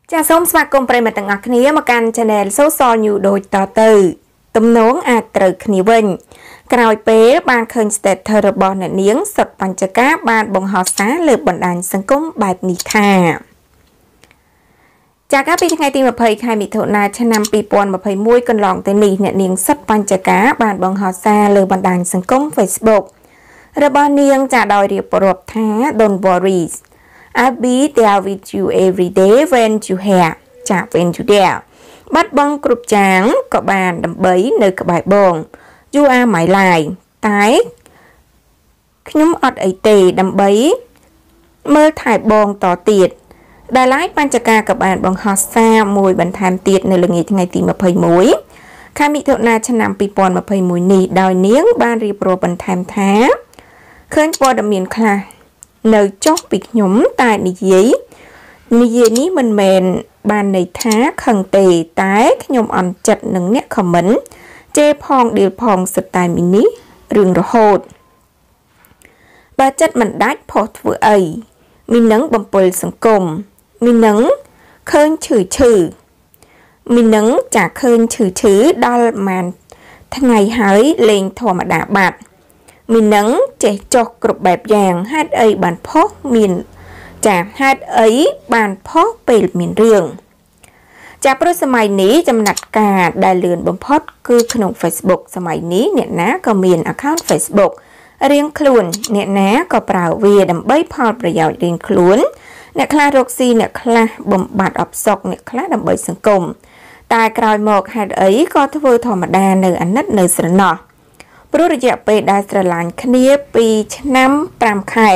ចាសសូមស្វាគមន៍ប្រិយមិត្តទាំងអស់គ្នាមកកាន់ Channel Social News ដូចតទៅទំនងអាចត្រូវគ្នាវិញក្រោយពេលបានឃើញ status របស់អ្នកនាងសុតបញ្ចការបានបង្ហោះសារលើបណ្ដាញសង្គមបែបនេះថាចាកាលពីថ្ងៃទី20ខែមិថុនាឆ្នាំ2021កន្លងទៅនេះអ្នកនាងសុតបញ្ចការបានបង្ហោះសារលើបណ្ដាញសង្គម Facebook របស់នាងចាដោយរៀបរាប់ថា Don't worry I'll be there with you every day when you have ចា when you there បាត់បង់គ្រប់យ៉ាងក៏បានដើម្បីនៅក្បែរបង You are my life តែខ្ញុំអត់អីទេដើម្បីមើលថែបងតទៀតដែលឡាយបញ្ចការក៏បានបង្ហោះសារមួយបន្ថែមទៀតនៅល្ងាចថ្ងៃទី21ខែមិថុនាឆ្នាំ2021នេះដោយនាងបានរៀបរាប់បន្ថែមថាឃើញព័ត៌មានខ្លះនៅចុះពីខ្ញុំតែនិយាយនេះមិនមែនបានន័យថាខឹងទេតែខ្ញុំអន់ចិត្តនឹងអ្នកខមមិនជេរផងដៀលផងសិតតែមីនេះរឿងរហូតបើចិត្តមិនដាច់ផុសធ្វើអីមីនឹងបំពល់សង្គមមីនឹងឃើញឈឺមីនឹងចាឃើញឈឺដល់ម៉ានថ្ងៃហើយលេងធម្មតាបាត់មីនឹងចេះចុះគ្រប់បែបយ៉ាងហេតុអីបានផុសមានចាហេតុអីបានផុសពេលមានរឿងចាព្រោះសម័យនេះចំណាត់ការដែលលឿនបំផុតគឺក្នុង Facebook សម័យនេះអ្នកណាក៏មាន account Facebook រៀងខ្លួនអ្នកណាក៏ប្រើវាដើម្បីផលប្រយោជន៍រៀងខ្លួនអ្នកខ្លះរកស៊ីអ្នកខ្លះបំបត្តិអបសុកអ្នកខ្លះដើម្បីសង្គមតែក្រោយមកហេតុអីក៏ធ្វើធម្មតានៅអាណិតនៅស្រណោះព្រោះរយៈពេលដែលស្រឡាញ់គ្នា2ឆ្នាំ5ខែ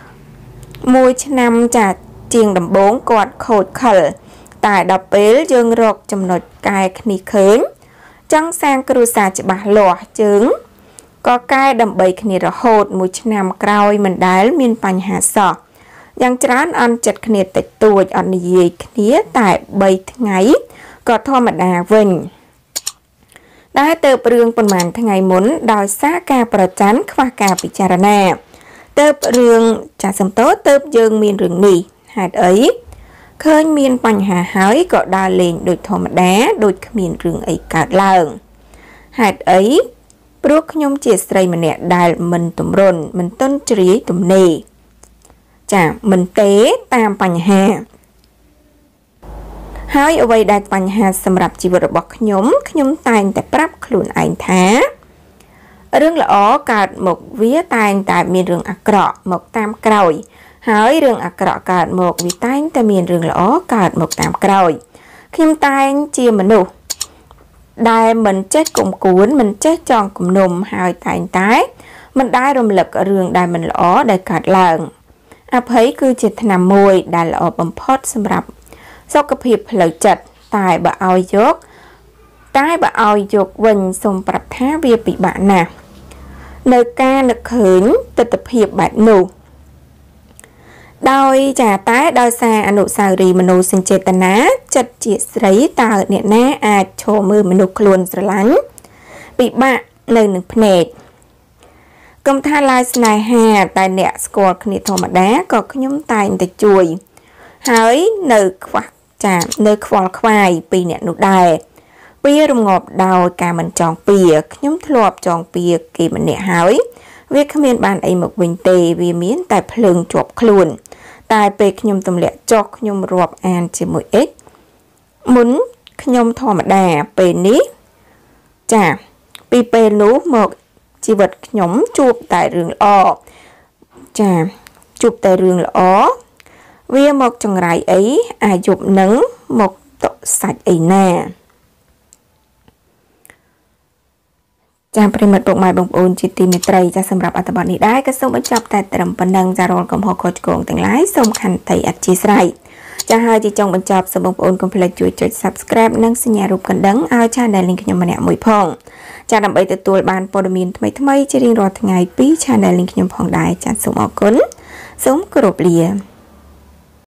1ឆ្នាំចាជាងដំបូងគាត់ខូចខលតែដល់ពេលយើងរកចំណុចកែគ្នាឃើញចង់សាងគ្រួសារច្បាស់លាស់ជើងក៏កែដើម្បីគ្នារហូត1ឆ្នាំក្រោយមិនដែលមានបញ្ហាសោះយ៉ាងច្រើនអន់ចិត្តគ្នាតិចតួចអត់និយាយគ្នាតែ3ថ្ងៃក៏ធម្មតាវិញដែលទៅរឿងប៉ុន្មានថ្ងៃមុនដោយសារការប្រច័ណ្ឌខ្វះការពិចារណាទៅរឿងចាសំតោទៅយើងមានរឿងនេះហេតុអីឃើញមានបញ្ហាហើយក៏ដើរលេងដូចធម្មតាដូចគ្មានរឿងអីកើតឡើងហេតុអីព្រោះខ្ញុំជាស្រីម្នាក់ដែលមិនទម្រុនមិនទន់ជ្រាយទំនេរចាមិនទេតាមបញ្ហាហើយអ្វីដែលបញ្ហាសម្រាប់ជីវិតរបស់ខ្ញុំតែងតែប្រាប់ខ្លួនឯងថារឿងល្អកើតមកវាតែងតែមានរឿងអាក្រក់មកតាមក្រោយហើយរឿងអាក្រក់កើតមកវាតែងតែមានរឿងល្អកើតមកតាមក្រោយខ្ញុំតែងជាមនុស្សដែលមិនចេះគុំគួនមិនចេះចងគំនុំហើយតែងតែមិនដែលរំលឹករឿងដែលមិនល្អដែលកើតឡើងអភ័យគឺជាថ្នាំមួយដែលល្អបំផុតសម្រាប់សុខភាពផ្លូវចិត្តតែបើឲ្យយកវិញសូមប្រាប់ថាវាពិបាកណាស់នៅការនឹកឃើញទស្សនវិជ្ជាបែបនោះដោយចាតែដោយសារអនុស្សាវរីយ៍មនោសញ្ចេតនាចិត្តជាស្រីតើអ្នកណាអាចឈរមើលមនុស្សខ្លួនស្រឡាញ់ពិបាកនៅនឹងភ្នែកកុំថាឡាយស្នេហាតែអ្នកស្គាល់គ្នាធម្មតាក៏ខ្ញុំតែងតែជួយហើយនៅខ្វះចានៅខ្វល់ខ្វាយពីអ្នកនោះដែរពីរងាប់ដោយការមិនចងពៀខ្ញុំធ្លាប់ចងពៀគេម្នាក់ហើយវាគ្មានបានអីមកវិញទេវាមានតែភ្លើងជាប់ខ្លួនតែពេលខ្ញុំទម្លាក់ចុះខ្ញុំរាប់អានជាមួយ X មុនខ្ញុំធម្មតាពេលនេះចាពីពេលនោះមកជីវិតខ្ញុំជួបតែរឿងល្អចាជួបតែរឿងល្អវាមកចង្រៃអីអាយុនឹងមកតសាច់អីណាចាប្រិមិត្តពុកម៉ែបងប្អូនជាទីមេត្រីចាសម្រាប់អត្ថបទនេះដែរក៏សូមបញ្ចប់តែត្រឹមប៉ុណ្ណឹងចារាល់កំហុសខុសឆ្គងទាំងឡាយសូមខន្តីអធិស្ឋានចាហើយជាចុងបញ្ចប់សូមបងប្អូនកុំភ្លេចជួយចុច Subscribe និងសញ្ញារូបកណ្ដឹងឲ្យ Channel នេះខ្ញុំម្នាក់មួយផងចាដើម្បីទទួលបានព័ត៌មានថ្មីៗជារៀងរាល់ថ្ងៃពី Channel នេះខ្ញុំផងដែរចាសូមអរគុណសូមគោរពលា